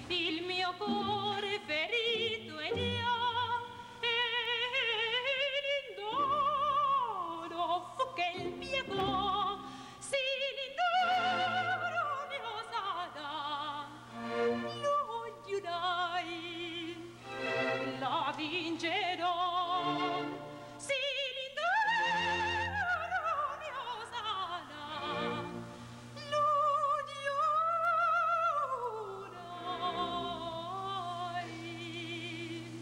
il mio cuore ferito è già, e l'indono fu che il piegò, sì l'indono ne osata, lo giurai, la vincerò, sì l'indono ne osata, lo giurai.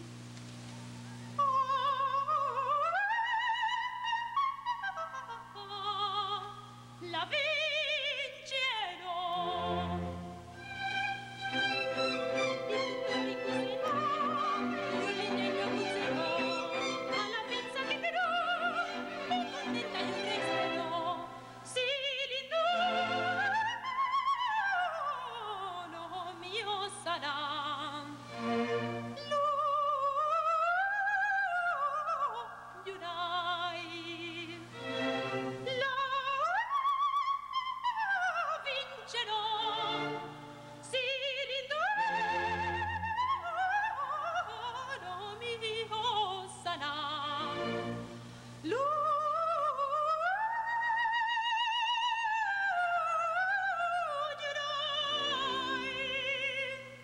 La vincerò. Di tutto ricuserò, con l'ingegno accuserò, alla pizza che darò, e contenta io resterò. Sì, l'indono mio sarà. Lo giurai, la vincerò, sì l'indono mio sarà. Lo giurai.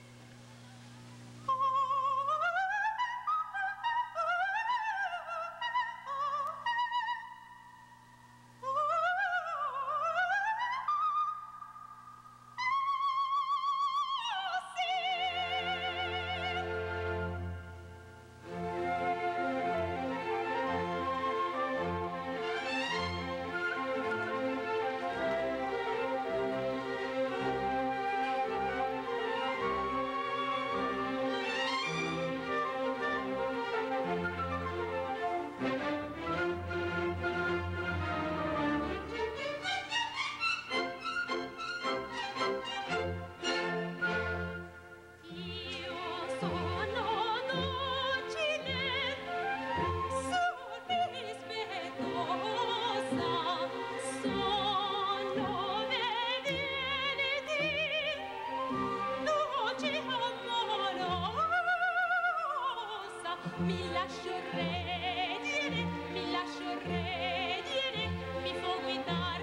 Io sono docile, sono rispettosa, sono obbediente, dolce amorosa, mi lascio redire, mi fo guidar,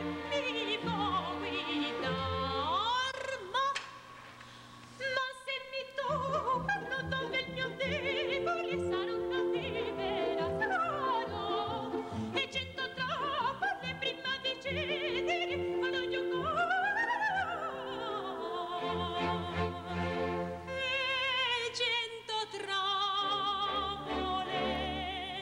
ma se mi toccano dove il mio debole sarò cattivera, sarò, e cento troppo prima di cedere ad ogni e cento trappole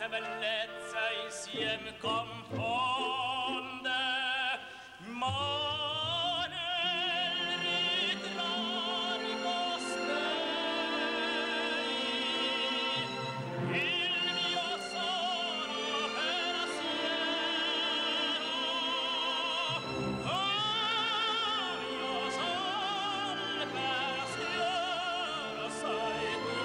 grazie e bellezza insieme confonde, ma nel ritrarrico stei il mio sono pensiero, oh mio son pensiero sai tu.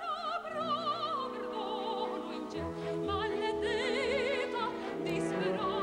Maledetta, disperata.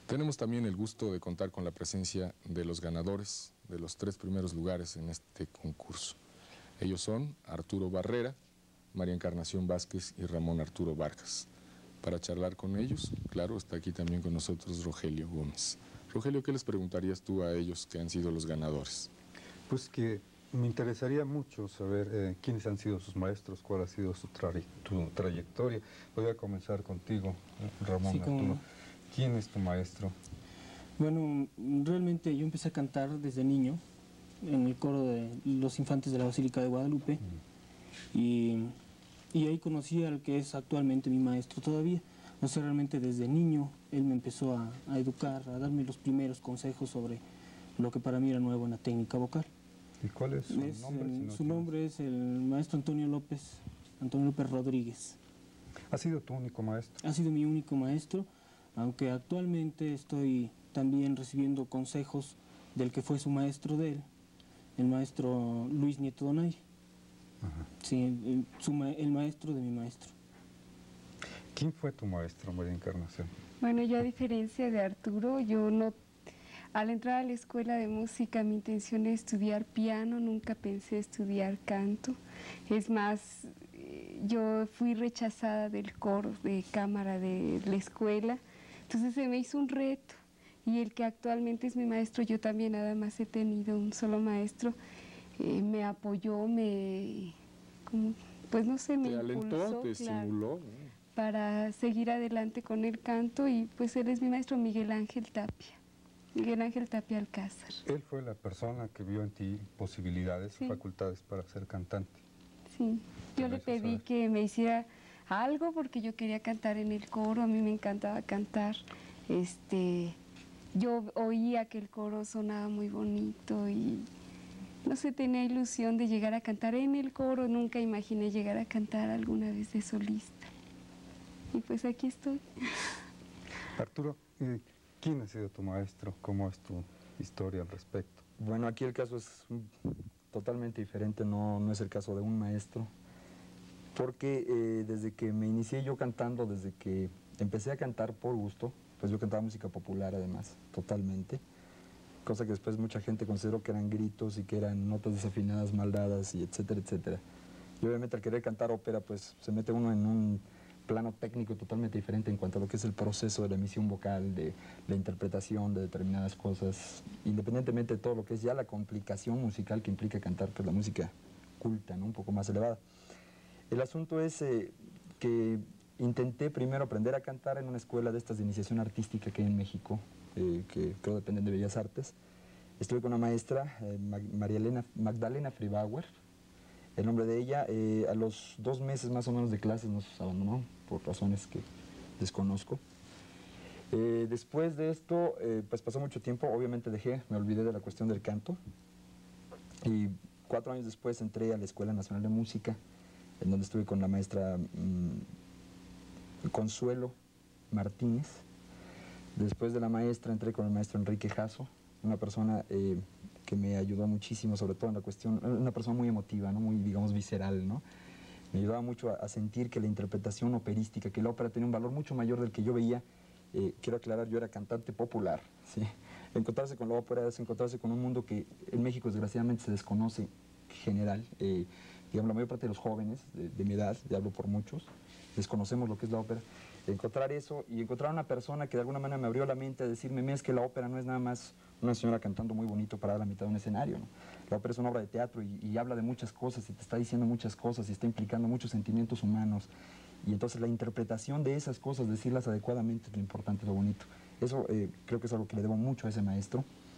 Tenemos también el gusto de contar con la presencia de los ganadores de los 3 primeros lugares en este concurso. Ellos son Arturo Barrera, María Encarnación Vázquez y Ramón Arturo Vargas. Para charlar con ellos, claro, está aquí también con nosotros Rogelio Gómez. Rogelio, ¿qué les preguntarías tú a ellos que han sido los ganadores? Pues que me interesaría mucho saber quiénes han sido sus maestros, cuál ha sido su trayectoria. Voy a comenzar contigo, Ramón Arturo. ¿Quién es tu maestro? Bueno, realmente yo empecé a cantar desde niño en el coro de los infantes de la Basílica de Guadalupe y ahí conocí al que es actualmente mi maestro todavía. O sea, realmente desde niño él me empezó a educar, a darme los primeros consejos sobre lo que para mí era nuevo en la técnica vocal. ¿Y cuál es su nombre? Su nombre es el maestro Antonio López Rodríguez. ¿Ha sido tu único maestro? Ha sido mi único maestro, aunque actualmente estoy también recibiendo consejos del que fue su maestro de él, el maestro Luis Nieto Donay. Ajá. Sí, el maestro de mi maestro. ¿Quién fue tu maestro, María Encarnación? Bueno, yo a diferencia de Arturo, al entrar a la escuela de música mi intención era estudiar piano, nunca pensé estudiar canto. Es más, yo fui rechazada del coro de cámara de la escuela, entonces se me hizo un reto. Y el que actualmente es mi maestro, yo también nada más he tenido un solo maestro, me apoyó, pues no sé, me alentó, te claro, estimuló. para seguir adelante con el canto, y pues él es mi maestro, Miguel Ángel Tapia Alcázar. Él fue la persona que vio en ti posibilidades, sí, facultades para ser cantante. Sí, yo le pedí que me hiciera algo porque yo quería cantar en el coro, a mí me encantaba cantar. Yo oía que el coro sonaba muy bonito y no sé, tenía ilusión de llegar a cantar en el coro, nunca imaginé llegar a cantar alguna vez de solista. Y pues aquí estoy. Arturo, ¿quién ha sido tu maestro? ¿Cómo es tu historia al respecto? Bueno, aquí el caso es totalmente diferente, no es el caso de un maestro, porque desde que me inicié yo cantando, desde que empecé a cantar por gusto, pues yo cantaba música popular además, totalmente, cosa que después mucha gente consideró que eran gritos y que eran notas desafinadas, mal dadas y etcétera, etcétera. Y obviamente al querer cantar ópera, pues se mete uno en un plano técnico totalmente diferente en cuanto a lo que es el proceso de la emisión vocal, de la interpretación de determinadas cosas, independientemente de todo lo que es ya la complicación musical que implica cantar, pues la música culta, ¿no? Un poco más elevada. El asunto es que intenté primero aprender a cantar en una escuela de estas de iniciación artística que hay en México, que creo dependen de Bellas Artes. Estuve con una maestra, Magdalena Fribauer, el nombre de ella. A los 2 meses más o menos de clases nos abandonó por razones que desconozco. Después de esto, pues pasó mucho tiempo, obviamente me olvidé de la cuestión del canto, y 4 años después entré a la Escuela Nacional de Música, en donde estuve con la maestra Consuelo Martínez. Después de la maestra entré con el maestro Enrique Jasso, una persona que me ayudó muchísimo, sobre todo en la cuestión, una persona muy emotiva, ¿no? Muy, digamos, visceral, ¿no? Me ayudaba mucho a sentir que la interpretación operística, que la ópera tenía un valor mucho mayor del que yo veía. Quiero aclarar, yo era cantante popular, ¿sí? Encontrarse con la ópera es encontrarse con un mundo que en México desgraciadamente se desconoce general. Digamos, la mayor parte de los jóvenes de mi edad, ya hablo por muchos, desconocemos lo que es la ópera. Encontrar eso y encontrar una persona que de alguna manera me abrió la mente a decirme, es que la ópera no es nada más una señora cantando muy bonito parada a la mitad de un escenario, ¿no? La ópera es una obra de teatro y habla de muchas cosas y te está diciendo muchas cosas y está implicando muchos sentimientos humanos. Y entonces la interpretación de esas cosas, decirlas adecuadamente, es lo importante, lo bonito. Eso creo que es algo que le debo mucho a ese maestro.